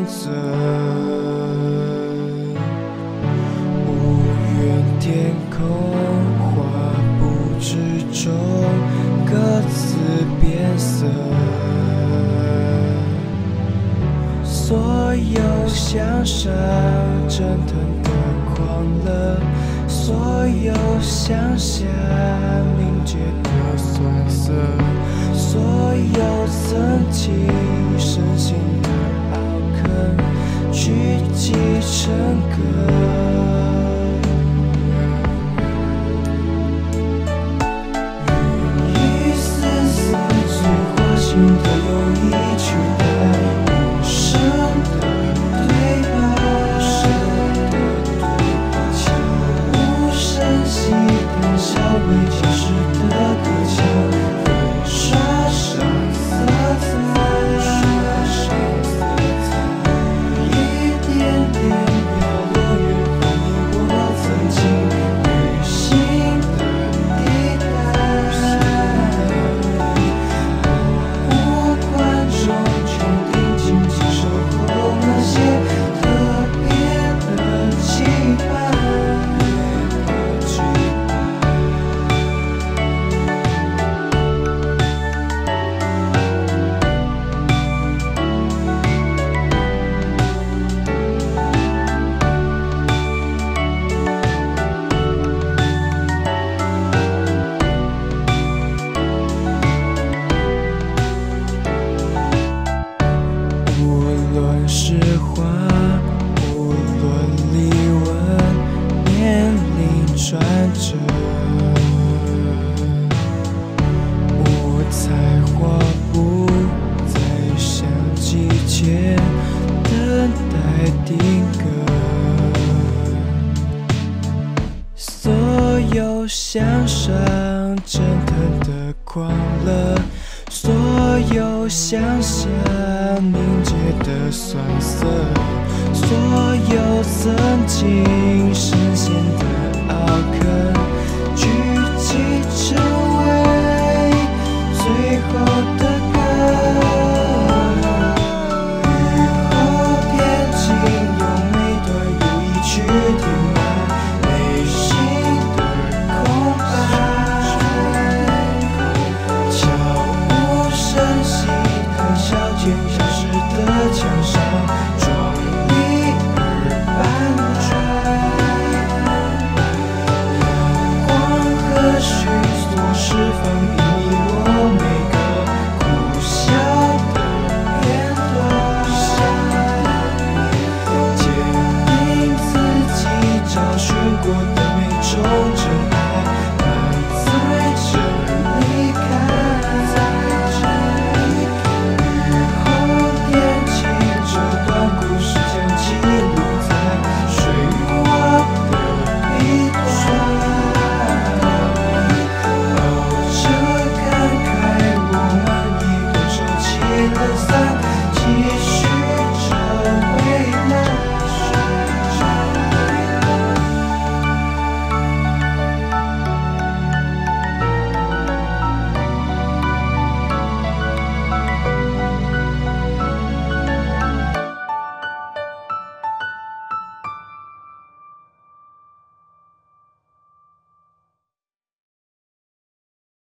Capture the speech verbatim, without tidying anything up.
择。无缘天空，画布之中，各自变色。所有向上蒸腾的狂热，所有向下凝结的酸涩，所有曾经深陷的凹坑，聚集成歌。一丝丝最花心的有一曲带无声的对白，悄无声息的敲回前世的隔墙，会刷上色彩，一点点飘落远方你我曾经旅行的地带。无观众全定睛接守候那些特别的期盼。无论是话，无论离文，年龄转折，五彩画布在相机前等待定格。所有向上蒸腾的狂热，所有向下凝结的酸涩，所有曾经深陷的